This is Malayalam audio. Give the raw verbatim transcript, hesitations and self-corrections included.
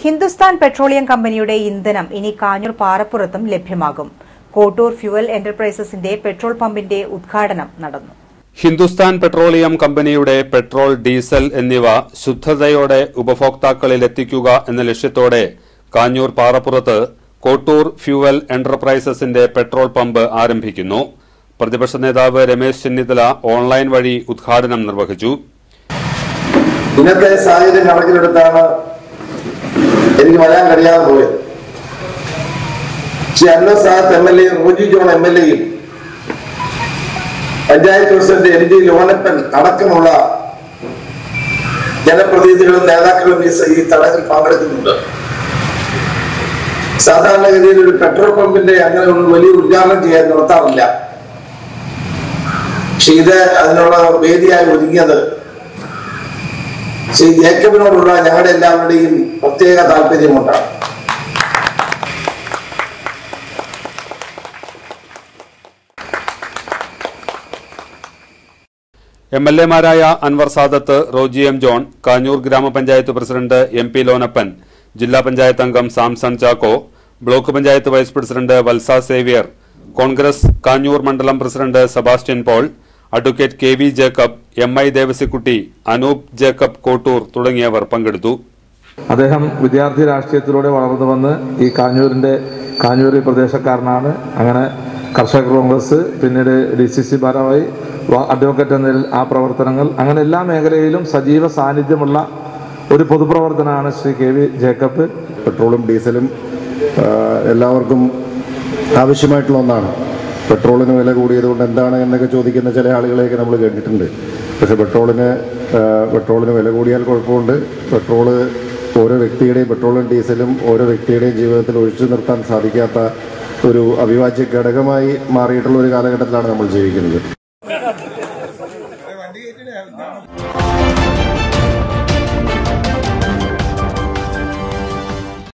ഹിന്ദുസ്ഥാൻ പെട്രോളിയം കമ്പനിയുടെ ഇന്ധനം ഇനി കാഞ്ഞൂർ പാറപ്പുറത്തും ലഭ്യമാകും. കോട്ടൂർ ഫ്യൂവൽ എന്റർപ്രൈസസിന്റെ പെട്രോൾ പമ്പിന്റെ ഉദ്ഘാടനം നടന്നു. ഹിന്ദുസ്ഥാൻ പെട്രോളിയം കമ്പനിയുടെ പെട്രോൾ, ഡീസൽ എന്നിവ ശുദ്ധതയോടെ ഉപഭോക്താക്കളിലെത്തിക്കുക എന്ന ലക്ഷ്യത്തോടെ കാഞ്ഞൂർ പാറപ്പുറത്ത് കോട്ടൂർ ഫ്യൂവൽ എന്റർപ്രൈസസിന്റെ പെട്രോൾ പമ്പ് ആരംഭിക്കുന്നു. പ്രതിപക്ഷ നേതാവ് രമേശ് ചെന്നിത്തല ഓൺലൈൻ വഴി ഉദ്ഘാടനം നിർവഹിച്ചു. ഇന്നത്തെ സാഹചര്യം കണക്കിലെടുത്താണ് എനിക്ക് വരാൻ കഴിയാതെ പോയത്. Shri Annasad M L A, Roji John M L എയും panchayat president M G Lonappan അടക്കമുള്ള ജനപ്രതിനിധികളും നേതാക്കളും ഈ ചടങ്ങിൽ പങ്കെടുക്കുന്നുണ്ട്. സാധാരണഗതിയിൽ ഒരു പെട്രോൾ പമ്പിന്റെ അങ്ങനെ ഒരു വലിയ ഉദ്ഘാടനം ചെയ്യാൻ നടത്താറില്ല. പക്ഷെ ഇത് അതിനുള്ള വേദിയായി ഒരുങ്ങിയത് ശ്രീ ജേക്കബിനോടുള്ള ഞങ്ങളുടെ എല്ലാവരുടെയും പ്രത്യേക താല്പര്യമുണ്ടാണ്. എം എൽ എമാരായ അൻവർ സാദത്ത്, റോജി എം ജോൺ, കാഞ്ഞൂർ ഗ്രാമപഞ്ചായത്ത് പ്രസിഡന്റ് എം പി ലോനപ്പൻ, ജില്ലാ പഞ്ചായത്ത് അംഗം Samson Chacko, block panchayat vice president Valsa Xavier, Congress Kanjoor മണ്ഡലം president Sebastian Paul, advocate K V Jacob, M I Devasikutty, Anoop Jacob Kottoor തുടങ്ങിയവർ പങ്കെടുത്തു. അദ്ദേഹം വിദ്യാർത്ഥി രാഷ്ട്രീയത്തിലൂടെ വളർന്നു വന്ന് ഈ കാഞ്ഞൂരിന്റെ കാഞ്ഞൂർ പ്രദേശക്കാരനാണ്. അങ്ങനെ കർഷക കോൺഗ്രസ്, പിന്നീട് ഡി സി സി ഭാരവാഹി, അഡ്വക്കേറ്റ് എന്നതിൽ ആ പ്രവർത്തനങ്ങൾ, അങ്ങനെ എല്ലാ മേഖലയിലും സജീവ സാന്നിധ്യമുള്ള ഒരു പൊതുപ്രവർത്തനമാണ് ശ്രീ കെ വി ജേക്കബ്. പെട്രോളും ഡീസലും എല്ലാവർക്കും ആവശ്യമായിട്ടുള്ള ഒന്നാണ്. പെട്രോളിന് വില കൂടിയതുകൊണ്ട് എന്താണ് എന്നൊക്കെ ചോദിക്കുന്ന ചില ആളുകളെയൊക്കെ നമ്മൾ കേട്ടിട്ടുണ്ട്. പക്ഷെ പെട്രോളിന് പെട്രോളിന് വില കൂടിയാൽ കുഴപ്പമുണ്ട്. പെട്രോള് ഓരോ വ്യക്തിയുടെയും പെട്രോളും ഡീസലും ഓരോ വ്യക്തിയുടെയും ജീവിതത്തിൽ ഒഴിച്ചു നിർത്താൻ സാധിക്കാത്ത ഒരു അവിഭാജ്യ ഘടകമായി മാറിയിട്ടുള്ള ഒരു കാലഘട്ടത്തിലാണ് നമ്മൾ ജീവിക്കുന്നത്.